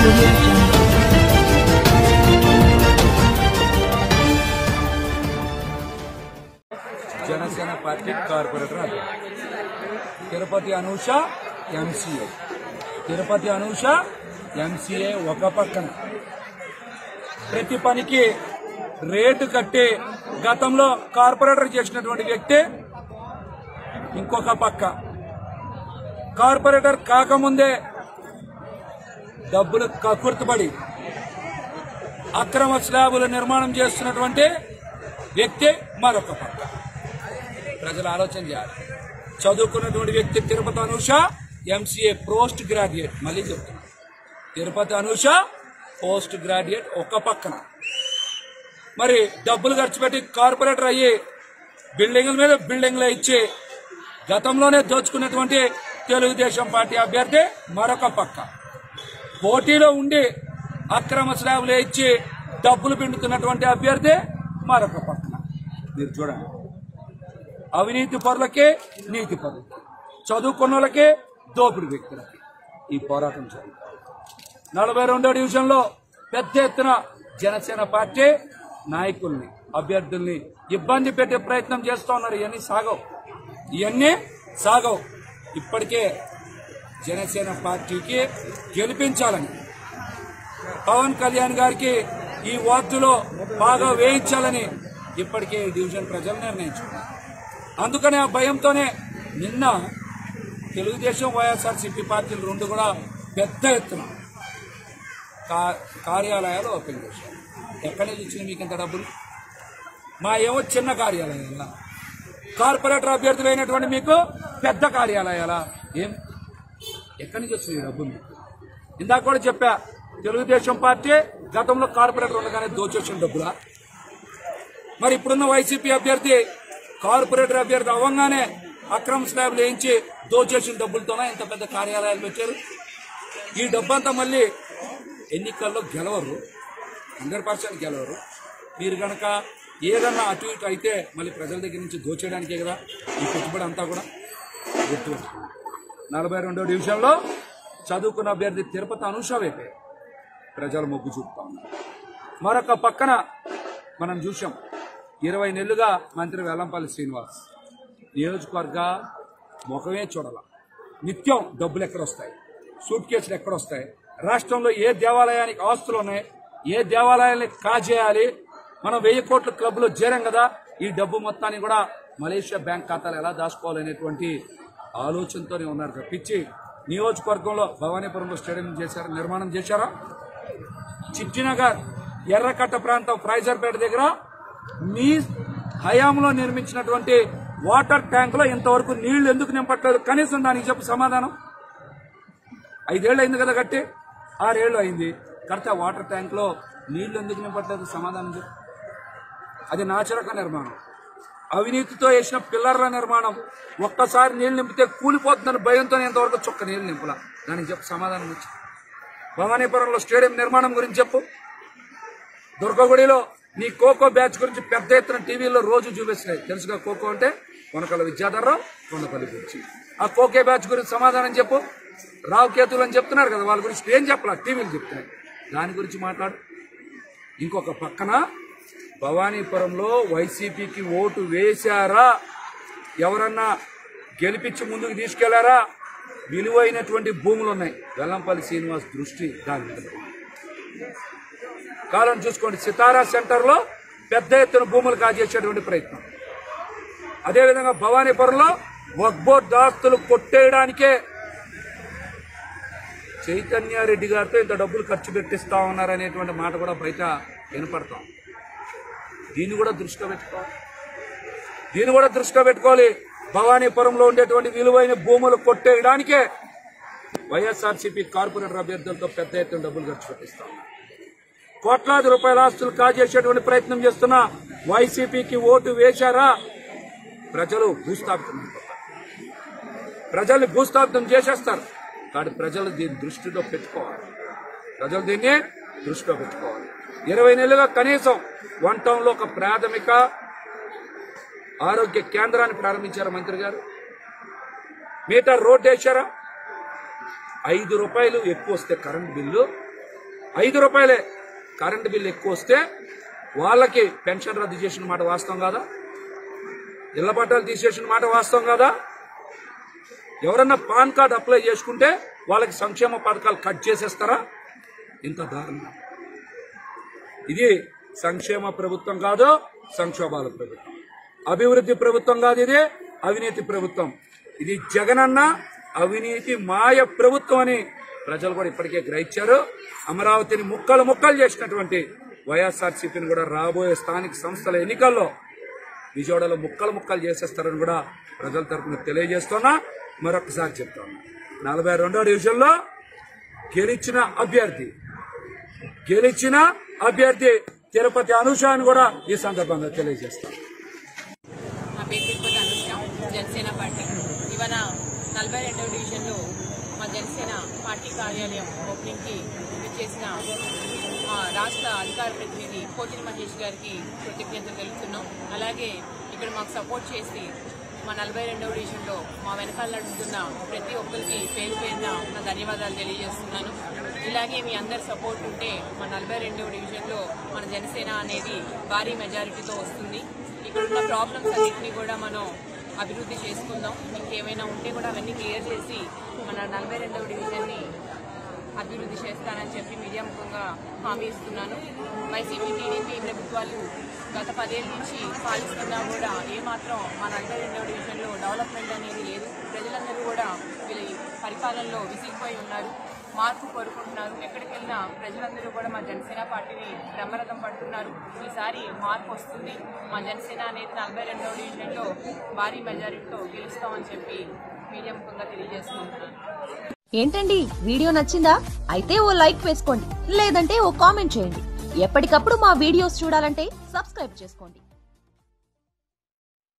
Jana Sena party corporator Tirupati Anusha MCA Tirupati Anusha MCA ఒక పక్కన ప్రతి పనికి రేటు కట్టి గతంలో కార్పొరేటర్ చేసినటువంటి వ్యక్తి ఇంకొక పక్క కార్పొరేటర్ కాకముందే డబ్బులు కక్కుర్తిపడి అక్రమ స్లాబుల నిర్మాణం చేస్తున్నటువంటి వ్యక్తి మరొక పక్క ప్రజలు ఆలోచన చేయాలి. చదువుకున్నటువంటి వ్యక్తి Tirupati Anusha MCA post graduate. మళ్ళీ చెప్తున్నా, తిరుపతి అనూష పోస్ట్ గ్రాడ్యుయేట్ ఒక పక్కన. మరి డబ్బులు ఖర్చు పెట్టి కార్పొరేటర్ అయ్యి బిల్డింగ్ల మీద బిల్డింగ్లు ఇచ్చి గతంలోనే దోచుకున్నటువంటి తెలుగుదేశం పార్టీ అభ్యర్థి మరొక పక్క. పోటీలో ఉండి అక్రమ స్లాబులు ఇచ్చి డబ్బులు పిండుతున్నటువంటి అభ్యర్థి మరొక పక్కన. మీరు చూడండి, అవినీతి పరులకే నీతి పరులకి, చదువుకున్న వాళ్ళకే దోపిడి వ్యక్తులకి ఈ పోరాటం జరుగుతుంది. 42వ డివిజన్లో పెద్ద ఎత్తున జనసేన పార్టీ నాయకుల్ని అభ్యర్థుల్ని ఇబ్బంది పెట్టే ప్రయత్నం చేస్తూ ఉన్నారు. ఇవన్నీ సాగవు. ఇప్పటికే జనసేన పార్టీకి గెలిపించాలని, పవన్ కళ్యాణ్ గారికి ఈ వార్డులో బాగా వేయించాలని ఇప్పటికే డివిజన్ ప్రజలు నిర్ణయించుకున్నారు. అందుకనే ఆ భయంతోనే నిన్న తెలుగుదేశం వైఎస్ఆర్సీపీ పార్టీలు రెండు కూడా పెద్ద ఎత్తున కార్యాలయాలు ఓపెన్ చేశారు. ఎక్కడి నుంచి వచ్చినాయి మీకు ఇంత డబ్బులు? మా ఏమో చిన్న కార్యాలయాల, కార్పొరేటర్ అభ్యర్థులైనటువంటి మీకు పెద్ద కార్యాలయాల. ఏం ఎక్కడి నుంచి వచ్చినాయి డబ్బులు? ఇందాక కూడా చెప్పా, తెలుగుదేశం పార్టీ గతంలో కార్పొరేటర్ ఉండగానే దోచేసిన డబ్బులా? మరి ఇప్పుడున్న వైసీపీ అభ్యర్థి కార్పొరేటర్ అభ్యర్థి అవ్వగానే అక్రమ స్లాబ్లు వేయించి దోచేసిన డబ్బులతోనే ఇంత పెద్ద కార్యాలయాలు పెట్టారు. ఈ డబ్బంతా మళ్ళీ ఎన్నికల్లో గెలవరు, 100% గెలవరు. మీరు కనుక ఏదన్నా అటు ఇటు అయితే మళ్ళీ ప్రజల దగ్గర నుంచి దోచేయడానికే కదా ఈ పెట్టుబడి అంతా కూడా. గుర్తుపెట్టుకోండి, 42వ డివిజన్లో చదువుకున్న అభ్యర్థి తిరుపతి అనూష వైపే ప్రజలు మొగ్గు చూపుతా ఉన్నారు. మరొక పక్కన మనం చూసాం, 20 నెలలుగా మంత్రి వెల్లంపల్లి శ్రీనివాస్ నియోజకవర్గ ముఖమే చూడాల. నిత్యం డబ్బులు ఎక్కడొస్తాయి, సూట్ కేసులు ఎక్కడొస్తాయి, రాష్ట్రంలో ఏ దేవాలయానికి ఆస్తులు ఉన్నాయి, ఏ దేవాలయాన్ని కాజేయాలి, మనం 1000 కోట్ల క్లబ్లో చేరాం కదా, ఈ డబ్బు మొత్తాన్ని కూడా మలేషియా బ్యాంక్ ఖాతాలు ఎలా దాచుకోవాలనేటువంటి ఆలోచనతోనే ఉన్నారు తప్పించి నియోజకవర్గంలో భవానీపురంలో స్టేడియం నిర్మాణం చేశారా? చిట్టినగర్ ఎర్రకట్ట ప్రాంతం ఫ్రైజర్పేట దగ్గర మీ హయాంలో నిర్మించినటువంటి వాటర్ ట్యాంక్ లో ఇంతవరకు నీళ్లు ఎందుకు నింపట్లేదు? కనీసం దానికి చెప్పు సమాధానం. 5 ఏళ్ళు అయింది కదా కట్టి, 6 ఏళ్ళు అయింది కడితే వాటర్ ట్యాంక్ లో నీళ్లు ఎందుకు నింపట్లేదు? సమాధానం చెప్పు. అది నాచరక నిర్మాణం, అవినీతితో వేసిన పిల్లర్ల నిర్మాణం. ఒక్కసారి నీళ్లు నింపితే కూలిపోతుందని భయంతో ఇంతవరకు చుక్క నీళ్లు నింపలా. దానికి చెప్పు సమాధానం వచ్చి. భవానీపురంలో స్టేడియం నిర్మాణం గురించి చెప్పు. దుర్గగుడిలో నీ ఖోఖో బ్యాచ్ గురించి పెద్ద ఎత్తున టీవీలో రోజు చూపిస్తున్నాయి. తెలుసుగా ఖోఖో అంటే కొనకల విద్యాధర్రావు, కొండపల్లి గురించి. ఆ ఖోఖో బ్యాచ్ గురించి సమాధానం చెప్పు. రావు కేతులు అని చెప్తున్నారు కదా, వాళ్ళ గురించి ఏం చెప్పాల? టీవీలు చెప్తున్నాయి, దాని గురించి మాట్లాడు. ఇంకొక పక్కన భవానీపురంలో వైసీపీకి ఓటు వేశారా, ఎవరన్నా గెలిపించి ముందుకు తీసుకెళ్లారా? విలువైనటువంటి భూములు ఉన్నాయి. వెల్లంపల్లి శ్రీనివాస్ దృష్టి దాని మీద. కాలం చూసుకోండి, సితారా సెంటర్లో పెద్ద ఎత్తున భూములు కాజేసేటువంటి ప్రయత్నం. అదేవిధంగా భవానీపురంలో వక్ఫ్ బోర్డు ఆస్తులు కొట్టేయడానికే చైతన్యారెడ్డి గారితో ఇంత డబ్బులు ఖర్చు పెట్టిస్తా ఉన్నారనేటువంటి మాట కూడా బయట వినపడతాం. దీన్ని కూడా దృష్టిలో పెట్టుకోవాలి. భవానీపురంలో ఉండేటువంటి విలువైన భూములు కొట్టేయడానికే వైఎస్ఆర్సీపీ కార్పొరేటర్ అభ్యర్థులతో పెద్ద ఎత్తున డబ్బులు ఖర్చు పెట్టిస్తా ఉన్నారు. కోట్లాది రూపాయల ఆస్తులు కాజేసేటువంటి ప్రయత్నం చేస్తున్న వైసీపీకి ఓటు వేశారా? ప్రజలు ప్రజల్ని భూస్థాపితం చేసేస్తారు. కానీ ప్రజలు దీన్ని దృష్టిలో పెట్టుకోవాలి. 20 నెలలుగా కనీసం 1 టౌన్లో ఒక ప్రాథమిక ఆరోగ్య కేంద్రాన్ని ప్రారంభించారా మంత్రి గారు? మీటర్ రోడ్డు వేశారా? 5 రూపాయలు ఎక్కువ వస్తే కరెంట్ బిల్లు రూపాయలే కరెంటు బిల్లు ఎక్కువ వస్తే వాళ్ళకి పెన్షన్ రద్దు చేసిన మాట వాస్తవం కాదా? ఇళ్ల పట్టాలు తీసేసిన మాట వాస్తవం కాదా? ఎవరన్నా పాన్ కార్డు అప్లై చేసుకుంటే వాళ్ళకి సంక్షేమ పథకాలు కట్ చేసేస్తారా? ఇంత దారుణం. ఇది సంక్షేమ ప్రభుత్వం కాదు, సంక్షోభాల ప్రభుత్వం. అభివృద్ధి ప్రభుత్వం కాదు, ఇది అవినీతి ప్రభుత్వం. ఇది జగనన్న అవినీతి మాయ ప్రభుత్వం అని ప్రజలు కూడా ఇప్పటికే గ్రహించారు. అమరావతిని ముక్కలు ముక్కలు చేసినటువంటి వైఎస్ఆర్సీపీని కూడా రాబోయే స్థానిక సంస్థల ఎన్నికల్లో విజయవాడలో ముక్కలు ముక్కలు చేసేస్తారని కూడా ప్రజల తరఫున తెలియజేస్తున్నా. మరొకసారి చెప్తాను, 42వ డివిజన్లో గెలిచిన అభ్యర్థి తిరుపతి అనుష అని కూడా ఈ సందర్భంగా తెలియజేస్తాను. నా పేరు తిరుపతి అనుష, జనసేన పార్టీ. ఇవాళ 42వ డివిజన్లో మా జనసేన పార్టీ కార్యాలయం ఓపెనింగ్కి చేసిన మా రాష్ట్ర అధికార ప్రతినిధి కోటిల్ మహేష్ గారికి కృతజ్ఞతలు తెలుపుతున్నాం. అలాగే ఇక్కడ మాకు సపోర్ట్ చేసి మా 42వ డివిజన్లో మా వెనకాల నడుస్తున్న ప్రతి ఒక్కరికి పేరు పేరున నా ధన్యవాదాలు తెలియజేస్తున్నాను. ఇలాగే మీ అందరి సపోర్ట్ ఉంటే మా 42వ డివిజన్లో మన జనసేన అనేది భారీ మెజారిటీతో వస్తుంది. ఇక్కడ ఉన్న ప్రాబ్లమ్స్ అన్నింటినీ కూడా మనం అభివృద్ధి చేసుకుందాం. ఇంకేమైనా ఉంటే కూడా అవన్నీ క్లియర్ చేసి మన 42వ డివిజన్ని అభివృద్ధి చేస్తానని చెప్పి మీడియా ముఖంగా హామీ ఇస్తున్నాను. వైసీపీ టీడీపీ ప్రభుత్వాలు గత 10 ఏళ్ళ నుంచి పాలిస్తున్నా కూడా ఏమాత్రం మా 42వ డివిజన్లో డెవలప్మెంట్ అనేది లేదు. ప్రజలందరూ కూడా వీళ్ళ పరిపాలనలో విసిగిపోయి ఉన్నారు, మార్పు కోరుకుంటున్నారు. ఎక్కడికి వెళ్ళినా ప్రజలందరూ కూడా మా జనసేన పార్టీని బ్రహ్మరథం పడుతున్నారు. ఈసారి మార్పు వస్తుంది. మా జనసేన అనేది 42వ డివిజన్లో భారీ మెజారిటీతో గెలుస్తామని చెప్పి మీడియా ముఖంగా తెలియజేసుకుంటున్నాను. ఏంటండి, వీడియో నచ్చిందా? అయితే ఓ లైక్ వేసుకోండి, లేదంటే ఓ కామెంట్ చేయండి. ఎప్పటికప్పుడు మా వీడియోస్ చూడాలంటే సబ్స్క్రైబ్ చేసుకోండి.